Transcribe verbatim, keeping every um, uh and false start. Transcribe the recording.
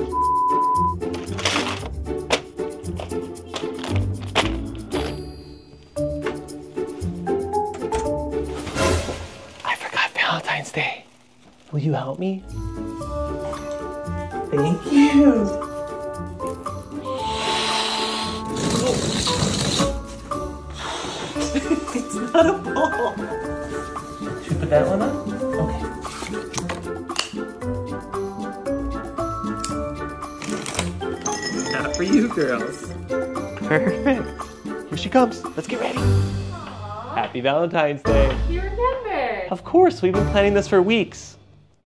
I forgot Valentine's Day. Will you help me? Thank you. It's not a ball. Should we put that one on? Okay. Not for you girls. Perfect. Here she comes. Let's get ready. Aww. Happy Valentine's Day. You remember. Of course, we've been planning this for weeks.